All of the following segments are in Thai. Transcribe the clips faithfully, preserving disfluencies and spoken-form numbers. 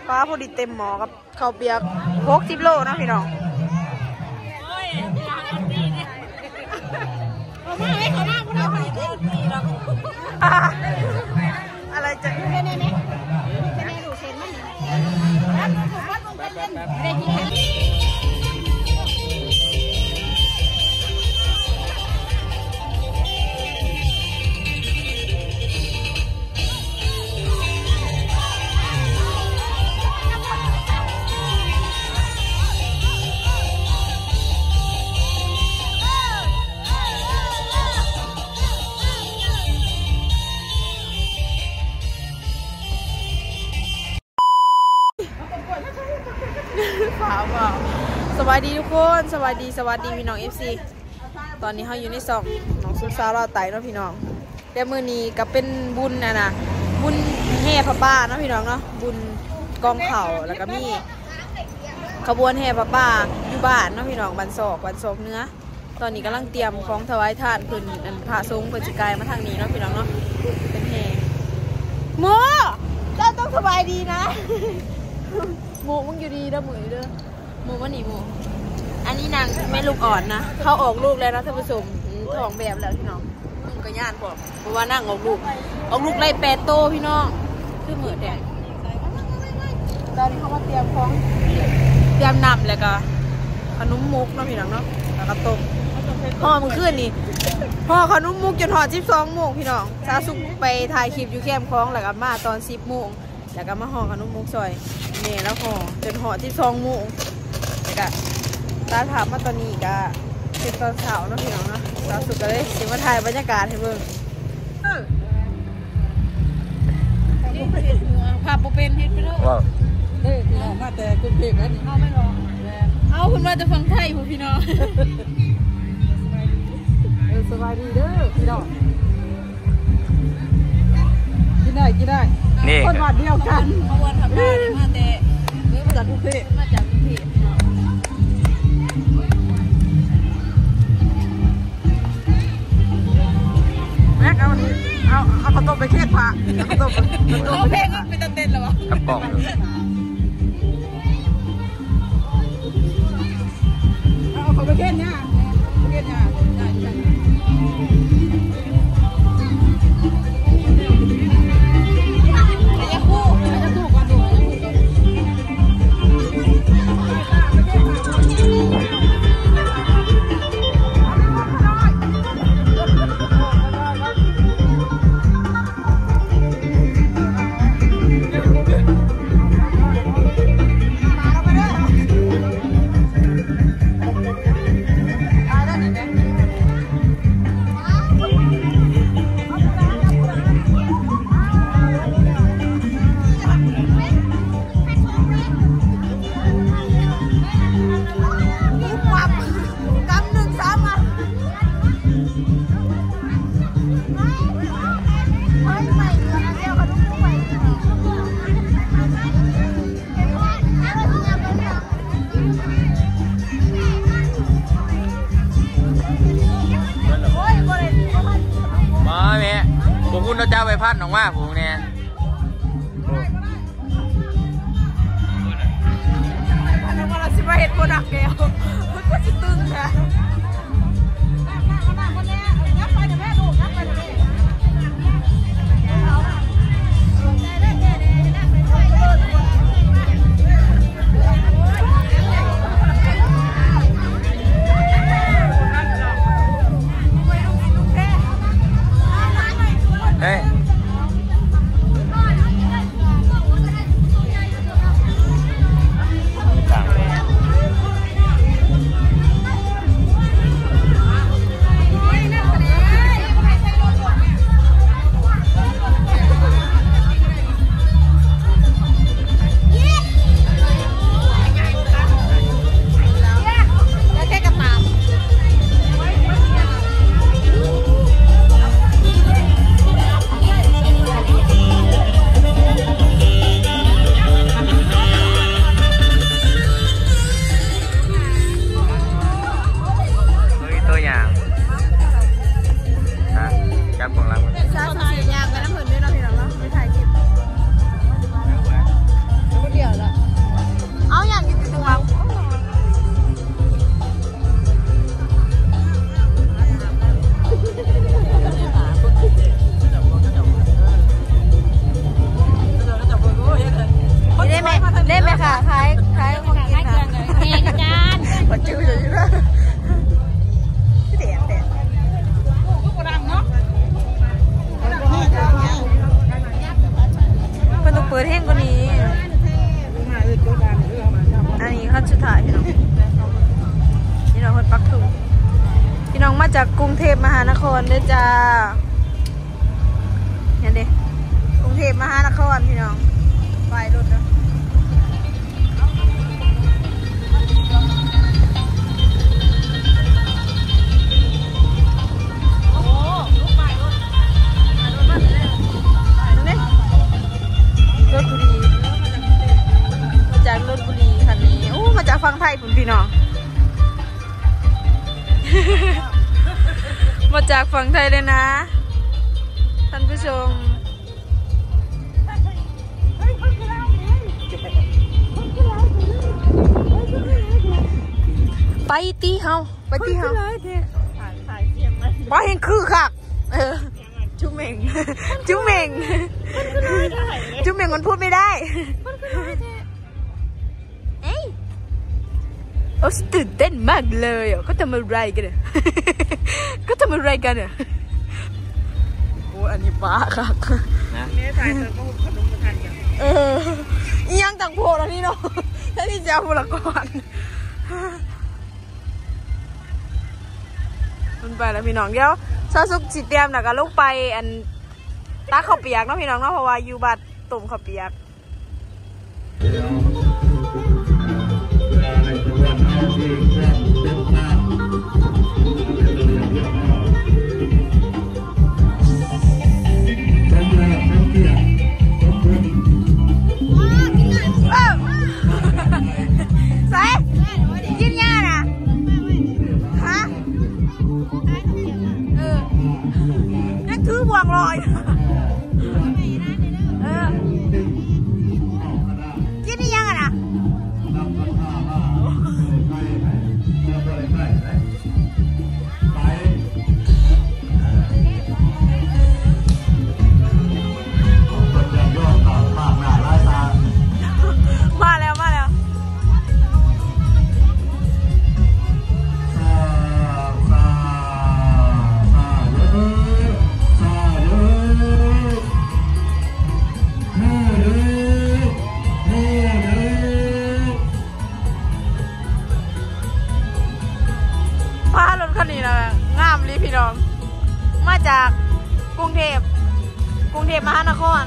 ฟ้าพอดีเต็มหมอกับข้าวเปียกหกสิบโลนะพี่น้องอะไรจะได้ยินสวัสดีทุกคนสวัสดีสวัสดีพี่น้อง เอฟ ซี ตอนนี้เขาอยู่ในซองน้องซุปซาเราไต่เนาะพี่น้องแต่มือนี้ก็เป็นบุญนะนะบุญแห่พระป่าเนาะพี่น้องเนาะบุญกองเข่าแล้วก็มีขบวนแห่พระป่าอยู่บ้านเนาะพี่น้องบันศอกบันศอกเนื้อตอนนี้กำลังเตรียมของถวายทานเพิ่นพระสงฆ์เพิ่นสิกายมาทางนี้เนาะพี่น้องเนาะเป็นแห่โมเจ้าต้องสบายดีนะโมมึงอยู่ดีเด้อมือเด้อโมว่าหนีโมอันนี้นางแม่ลูกอ่อนนะเขาออกลูกแล้วนะท่านผู้ชมท้องแบบแล้วพี่น้องมึงก็ย่านบอกเพราะว่านั่งออกลูกออกลูกไล่แปดโตพี่น้องคือเหมือนแดงตอนนี้เขามาเตรียมของเตรียมนำแล้วก็ขนมมุกเนาะพี่น้องเนาะแล้วก็ต้มห่อมึงขึ้นนี่ห่อขนมมุกจนห่อสิบสองโมงพี่น้องซาซุกไปถ่ายคลิปอยู่แคมป์คลองแล้วก็มาตอนสิบโมงแล้วก็มาห่อขนมมุกซอยเนี่ยแล้วห่อจนห่อสิบสองโมงแล้วก็ร้านถามมาตอนนี้ก็เป็นตอนเช้าเนาะพี่น้องเนาะซาซุกก็เลยสิมาถ่ายบรรยากาศให้เบิ่งภาพโปเป็นเฮ็ดไปเลยเออพี่น้องมาแต่กรุงเทพแล้วนี่เอาไม่รอเอาคุณมาจะฟังไทยพี่น้องเออสบายดีเด้อพี่น้องกินได้กินได้นี่คนวัดเดียวกันขบวนขับได้มาแต่มาจากกรุงเทพมาจากกรุงเทพแม็กเอานี่เอาเอาข้าวต้มไปเคี่ยวผักข้าวต้มเอาเพลงก็เป็นเต้นแล้ววะกับกล่องเอาขอไปเคี่ยวเนี่ยเคี่ยวเนี่ยได้ได้เราจะไปพัดหนองว่าผมเนี่ยพันเราสิมาเห็ดโปรดักต์แก้วมันก็จะตึงค่ะปิดแห้งกว่านี้อันนี้ขั้นสุดท้ายพี่น้องพี่น้องคนปักถุงพี่น้องมาจากกรุงเทพมหานครเด้อจ้าเห็นดิกรุงเทพมหานครพี่น้องไปรถนะรถบุรีมาจากรถบุรีคันนี้โอ้มาจากฝั่งไทยคุณพี่น้องมาจากฝั่งไทยเลยนะท่านผู้ชมไปตีเฮาไปตีเฮาไปเห็นคือค่ะเออจุ๊เม่งจุ๊เม่งจุ๊เม่งมันพูดไม่ได้เอ้ยโอ้ตื่นเต้นมากเลยอ่ะก็ทำอะไรกันเนี่ยก็ทำอะไรกันเนี่ยโอ้อันนี้ป้าค่ะเนี่ยถ่ายเธอก็ขนมมาทานกันเออยังต่างโพแล้วนี่เนาะถ้าที่จะพูดละก่อนมันไปแล้วพี่น้องเดี๋ยวซาซุกจิตเตรียมนะก็ลูกไปอันตาข้าวเปียกเนาะพี่น้องเนาะเพราะว่าอยู่บัดตุ่มข้าวเปียกใส่กินยาน่ะฮะเออนั่นถือพวงลอยเออกินนี่ยังอ่ะนะมาแล้วมาแล้วพารถคันนี้นะงามเลยพี่น้องมาจากกรุงเทพกรุงเทพมหานคร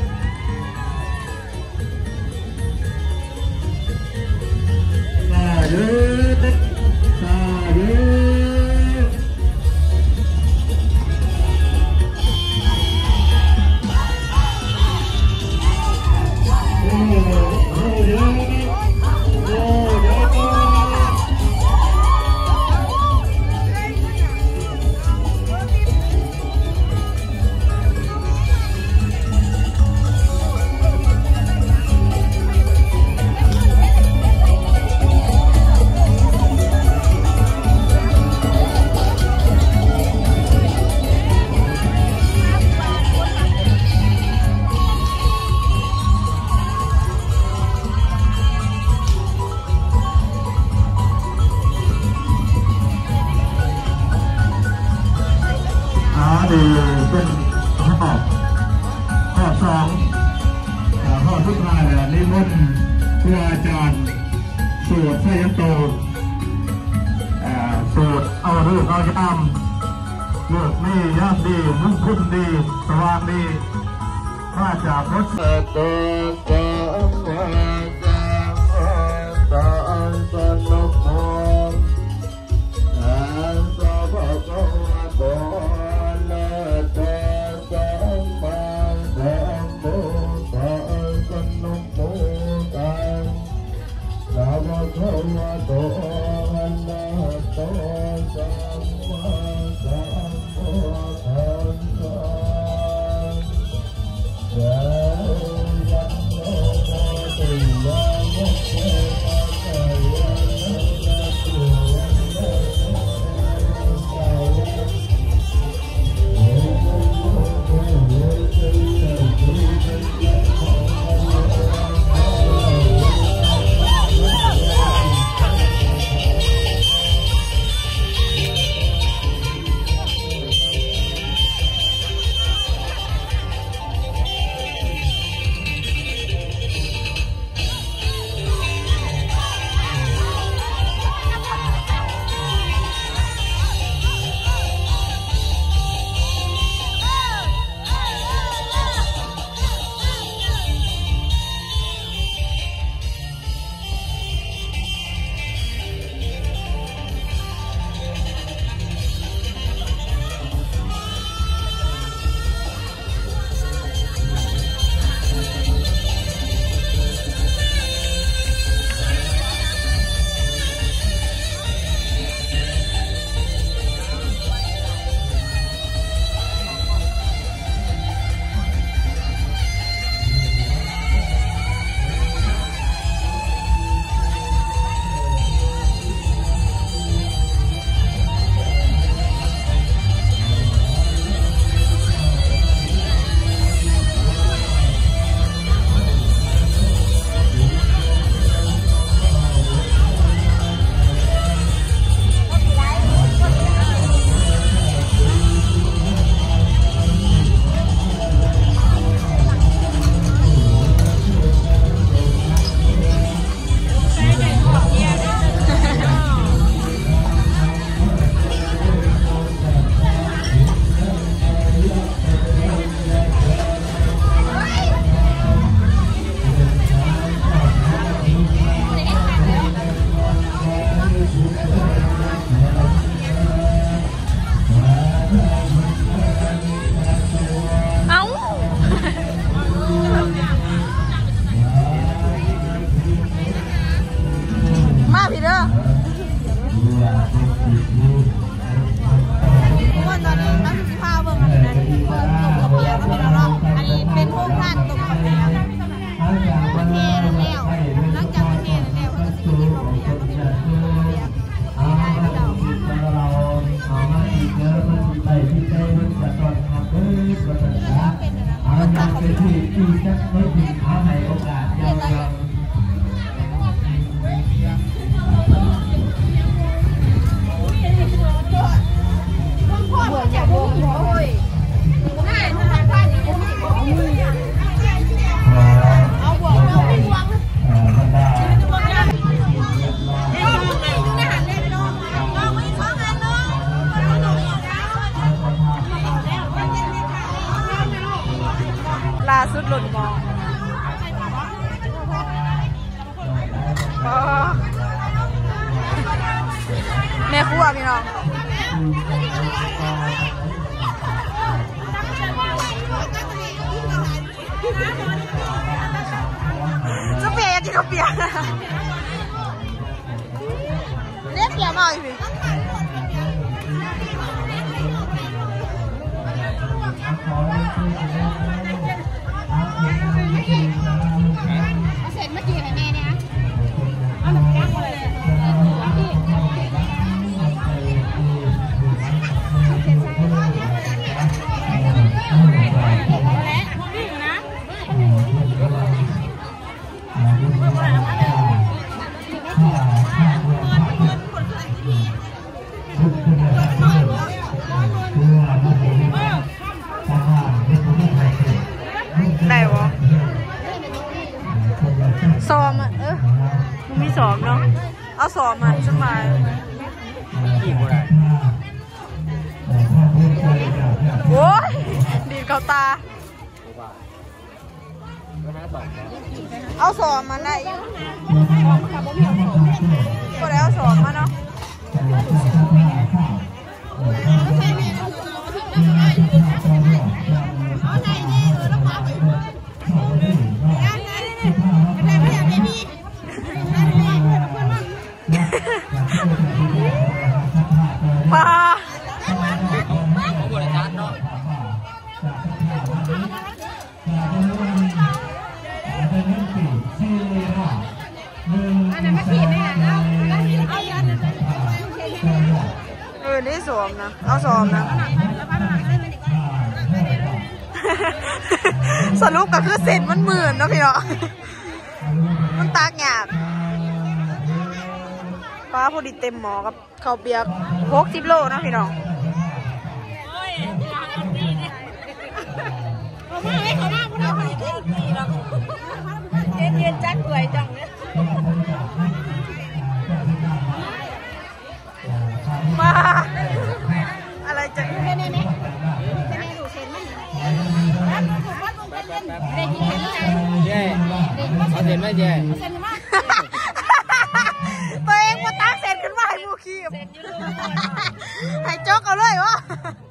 คือเป็นข้อข้อสองข้อทุกทายเลยนิมนต์ครูอาจารย์สวดไสยโตสวดเอาเรื่องเอายามเลือกนี่ย่ำดีมุ่งคุณดีสว่างดีมาจากรถเปิดตัวสังวาสังสันนโมอันสะภะคะวะโตโตอันนาโตสัมมาสัมพุทธัสสะยะยังโนโมติแม่ครัวพี่น้องจะเปียกกินข้าวเปียกเรียกเปียกหน่อยสิเอาเสร็จเมื่อกี้ไหมแม่เนี่ยเอาหนึ่งแก้วเลยได้วะซ้อมอ่ะเออมันมีซ้อมเนาะเอาซ้อมอ่ะสบายโอ้ยดีเกาตาเอาซ้อมมาได้ก็ได้เอาซ้อมมาเนาะปลาเออนี่สวมนะเอาสวมนะสรุปก็คือเส้นมันหมื่นนะพี่เนาะมันตากหยาบป้าพอดีเต็มหมอกับข้าวเปียกหกสิบโลนะพี่น้องเย็นเย็นจัดกวยจังเนี่ยมาอะไรจังเนี่ยเนี่ยเนี่ยเนี่ยดูเส้นมันเด็กกินเส้นไหมเย่เอาเส้นไหมเย่ตัวเองมาตั้งเส้นขึ้นมาให้มูคีบให้โจ๊กเอาเลยวะ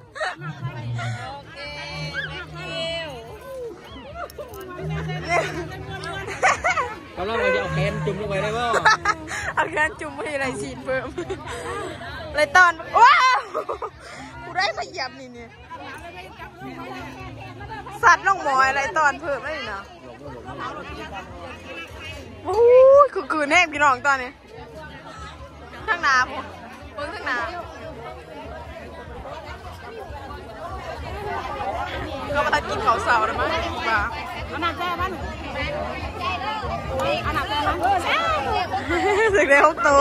กำลังเราจะเอาแขนจุ่มลงไปได้ป่ะเอาแขนจุ่มไปอะไรสีเพิ่มเลยตอนว้าวกูได้มาเหยียบนี่เนี่ยสัตว์ลงหมอยอะไรตอนเพิ่มไม่นะโอ้ยคือคืนแห้งพี่น้องตอนนี้ข้างหน้าผมเพิ่งข้างหน้าก็มาตัดกินเขาเสาได้ไหมบ้าเอาหนักแก้บ้านเอาหนักแก้บ้านสึกได้หกตัว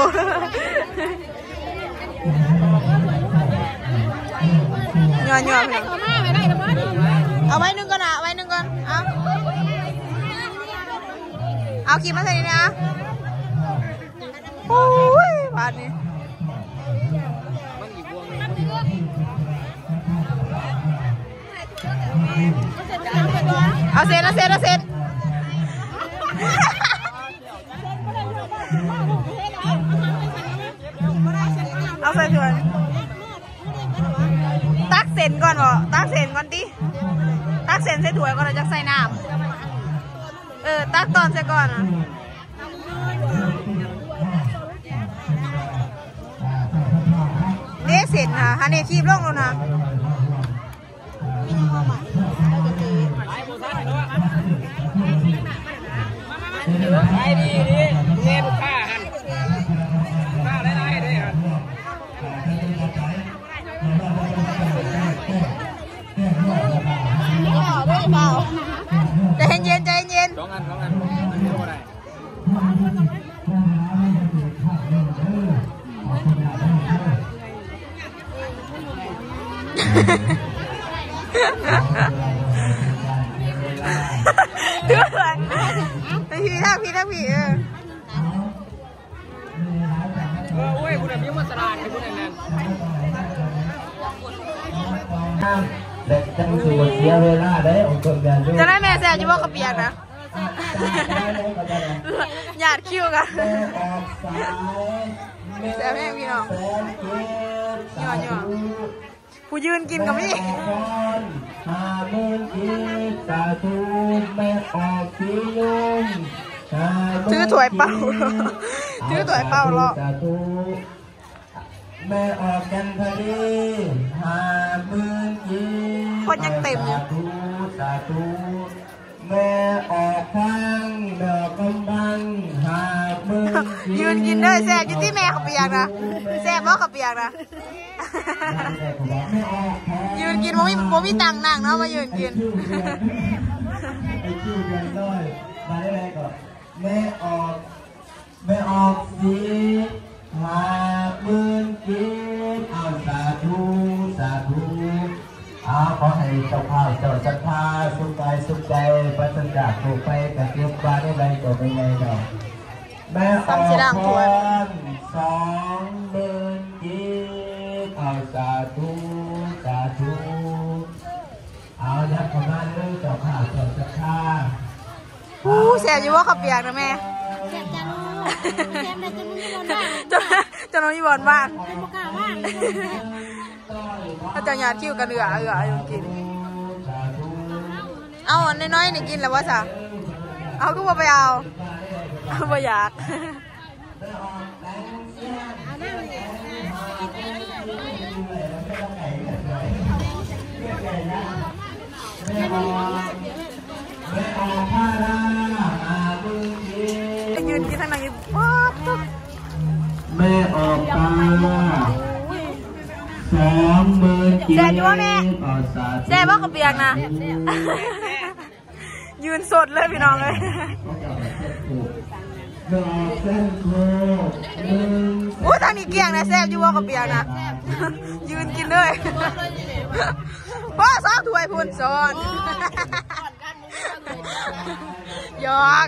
ย่อย่อเพียงเอาไว้หนึ่งก่อนอ่ะไว้หนึ่งก่อนเอาเอาคลิปมาใส่นี่นะโอ้ยบาทนี้เอาเซนเอาเซนเอาเซนเอาใส่ถ้วยตักเซนก่อนบ่ตักเซนก่อนดิตักเซนใส่ถ้วยก่อนเราจะใส่น้ำเออตักตอนใส่ก่อนอ่ะเด้เสร็จนะฮันเนคีบลงแล้วนะไปดีดีเงี้ยลูกค้าหันข้าได้ได้ได้หันใจเย็นใจเย็นสองอันสองอันไม่รู้อะไรดูเลยพี่ถ้าพี่ถ้าพี่เออเออโอ้ยคุณแบบนี้มันสลาดไอ้คุณนั่นเด็กจังสูเสียเวลาได้องค์กรการจะได้แม่แซ่จะบอกกระเปียกนะหยาดคิ้วกันแม่ออกสายแซ่บแม่พี่น้องแสนเจ็ดสาธุผู้ยืนกินกับมี่แม่ออกพรห้าหมื่นกิจสาธุแม่ออกสีลุงห้าหมื่นถือถ้วยเปล่าถือถ้วยเปล่าหรอสาธุแม่ออกกันพอดีห้าหมื่นกิจคนยังเต็มอยู่สาธุสาธุแม่ออกพังดอกกำบังหาหมื่นกิจยืนกินเด้อแซ่บอยู่ที่แม่ขับเปียกนะแซ่บบ่ขับเปียกนะยืนกินบ่มีบ่มีตังค์นั่งเนาะมายืนกินไอ้ชื่อเรียนเลยมาได้ไรก่อนแม่ออกแม่ออกสีหาหมื่นกิจเอาสาธุสาธุเอาขอให้เจ้าข้าวเจ้าจันทาสุขกายสุขใจปัสจากถูกไปกับเก็บปลาได้ไรก็เป็นไงเนาะแม่ออกพรสองหมื่นกิจเอาสาธุสาธุเอายัดเข้ามาเลยเจ้าข้าวเจ้าจันทาอู้แซ่บอยู่ว่าขับเปียกนะแม่แซ่บจังแซ่บเลยจนมึงไม่โดนบ้างจะจะน้องยี่บอลบ้างเป็นปากกาบ้างถ้าจะหยาดคิ้วกันเดือเอืออยู่กิน เอาอันน้อยๆนี่กินแล้ววะสะเอาก็บ่ไปเอาเอาบ่อยากเอาหน้ามันเนี่ยแม่ออกพาราอาบุญกิจยืนกินทางไหนป๊าบตุ๊บแม่ออกปลาสองหมื่นกิโลแซ่บอยู่ว่าแม่แซ่บว่ากับเปียกนะ ยืนสดเลยพี่น้องเลยดอกเส้นโคหนึ่งอู้ทางนี้เกี่ยงนะแซ่บอยู่ว่ากับเปียกนะ ยืนกินเลยพ่อซอถ้วยพูนซอนหยอก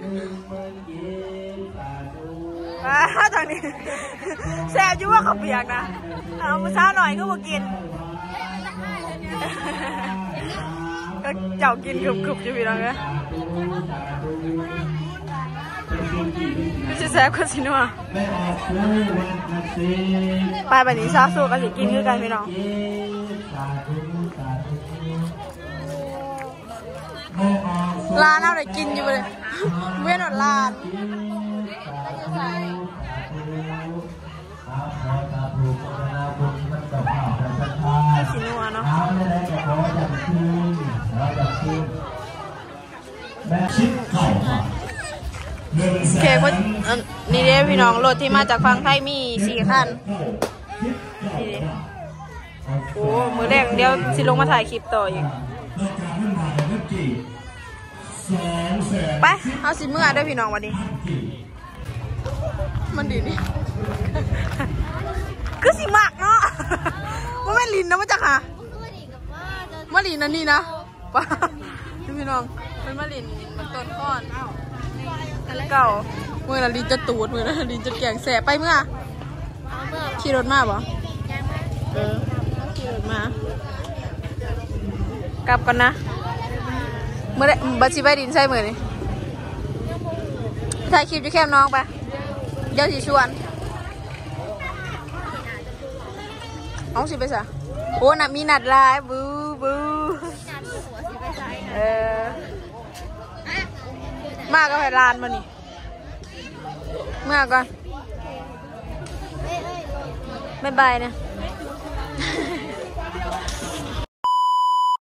อ่าทางนี้แซ่บอยู่ว่ากับเปียกนะเอามาช้าหน่อยก็มากินก็เจ้ากินกรุบๆอยู่พี่น้องเลยไม่ใช่แซ่บก็สินัวแม่ออกคู่วันละสิบไปแบบนี้ซาสูกันสิกินคือกันพี่น้องสาธุสาธุแม่ออกร้านเอาได้กินอยู่เลยเว้นอดร้านสาธุสาธุโฆษณาบุญมันกับข้าวกับสัทธาสินัวเนาะเอาได้ก็ขอจับคืนเราจับคืนแม่ชิดเข่ามาหนึ่งแสนเค้กว่าอันนี่เด้พี่น้องรถที่มาจากฝั่งไทยมีสี่คันนี่เด้โอ้มือแรกเดี๋ยวสิลงมาถ่ายคลิปต่ออีกไปเอาสิเมื่อด้วยพี่น้องวันนี้มันดีนี่คือสิมากเนาะว่าแม่ลินนะมาจากค่ะมาลินนั่นนี่นะป้าพี่น้องเป็นมาลินมันต้นก้อนเก่าเมื่อละลินจะตูดเมื่อละลินจะแกงแสบไปเมื่อขี่รถมาบ่เออขี่รถมากลับกันนะเมื่อไรบัตรชีใบดินใช่เมื่อนี่ถ่ายคลิปจะแคมน้องไปเดี๋ยวสิชวนน้องสิไปซะโอ้น่ะมีนัดไลน์บูบูเออมาก็ไปร้านมานี่เมื่อก่อนบ๊ายบายนะ